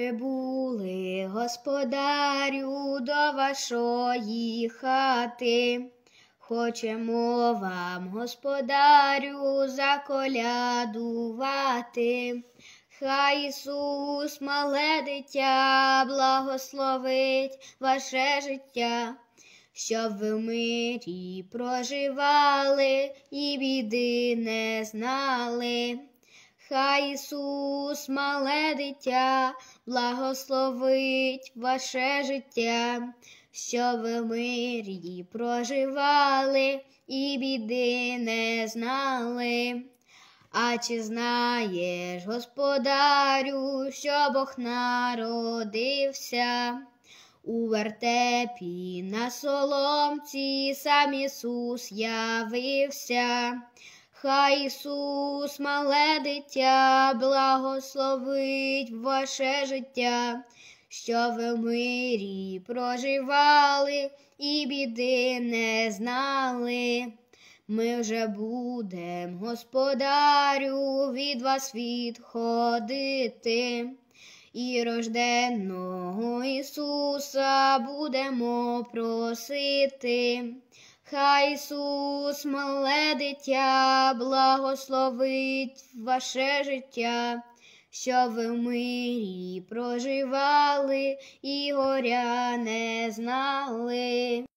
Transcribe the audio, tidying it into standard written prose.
Прибули, господарю, до вашої хати. Хочемо вам, господарю, заколядувати. Хай Ісус, мале дитя, благословить ваше життя, щоб ви в мирі проживали і біди не знали. Хай Ісус, мале дитя, благословить ваше життя, щоб ви в мирі проживали і біди не знали. А чи знаєш, господарю, що Бог народився? У вертепі на соломці сам Ісус явився. Хай Ісус, мале дитя, благословить ваше життя, щоб ви в мирі проживали і біди не знали. Ми вже будем, господарю, від вас відходити, і рожденного Ісуса будемо просити. Хай Ісус, мале дитя, благословить ваше життя, щоб ви в мирі проживали і горя не знали.